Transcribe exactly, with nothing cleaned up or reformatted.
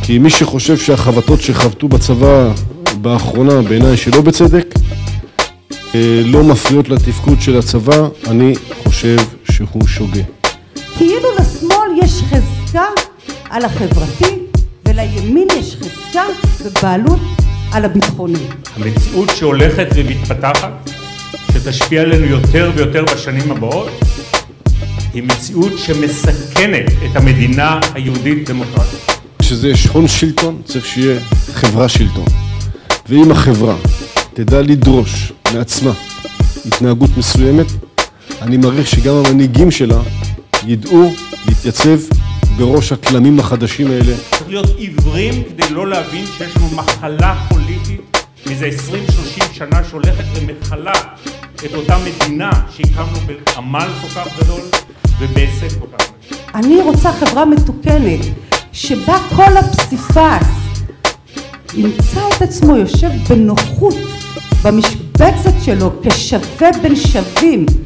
כי מי שחושב שהחבטות שחבטו בצבא באחרונה, בעיניי שלא בצדק, לא מפריעות לתפקוד של הצבא, אני חושב שהוא שוגה. כאילו לשמאל יש חזקה על החברתי, ולימין יש חזקה ובעלות על הביטחוני. המציאות שהולכת ומתפתחת, שתשפיע עלינו יותר ויותר בשנים הבאות, היא מציאות שמסכנת את המדינה היהודית דמוקרטית. כשזה שכון שלטון, צריך שיהיה חברה שלטון. ואם החברה תדע לדרוש מעצמה התנהגות מסוימת, אני מעריך שגם המנהיגים שלה ידעו להתייצב בראש הכלמים החדשים האלה. צריך להיות עיוורים כדי לא להבין שיש לנו מחלה פוליטית מזה עשרים שלושים שנה שהולכת ומחלה את אותה מדינה שהקמנו בעמל כל כך גדול ובהישג כל כך גדול. אני רוצה חברה מתוקנת שבה כל הפסיפס ימצא את עצמו יושב בנוחות במשבצת שלו כשווה בין שווים.